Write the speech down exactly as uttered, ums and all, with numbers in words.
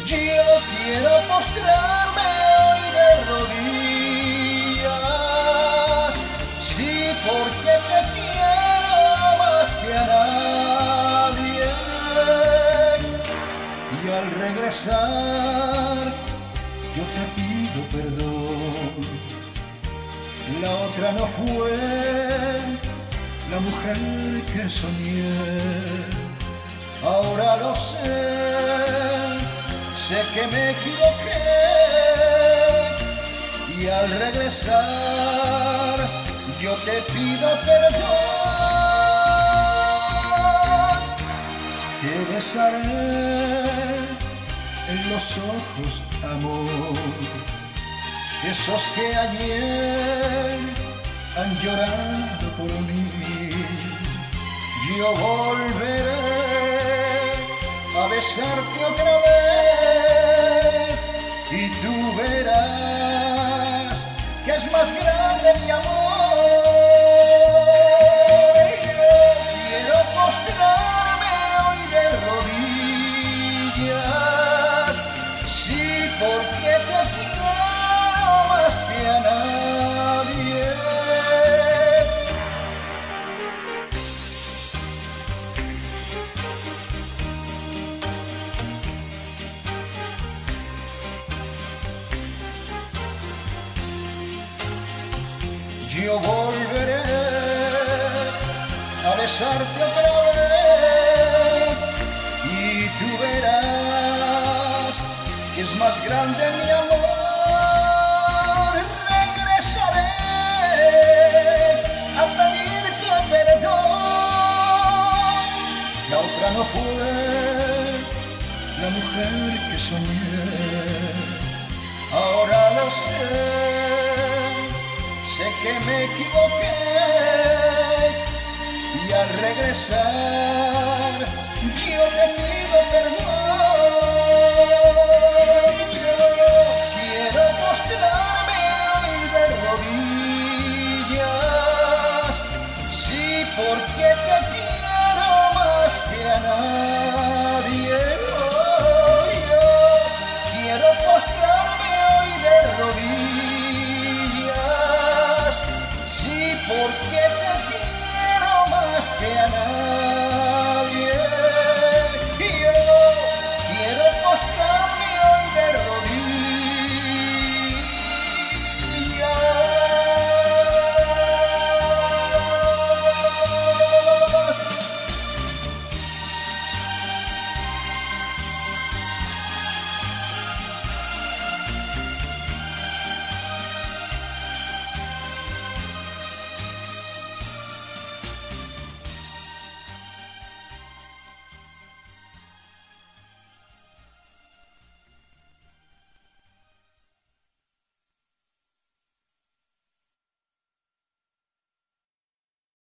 Yo quiero postrarme hoy de rodillas, sí, porque te quiero más que a nadie. Y al regresar yo te pido perdón. La otra no fue la mujer que soñé. Ahora lo sé, sé que me equivoqué. Y al regresar yo te pido perdón. Te besaré en los ojos, amor, esos que ayer han llorado por mí. Yo volveré a besarte otra vez y tú verás que es más grande mi amor. Yo quiero postrarme hoy de rodillas, sí, porque te quiero más que a nadie. Yo volveré a besarte otra vez y tú verás que es más grande mi amor. Regresaré a pedirte perdón. La otra no fue la mujer que soñé. Ahora lo sé, sé que me equivoqué. Y al regresar yo te pido perdón.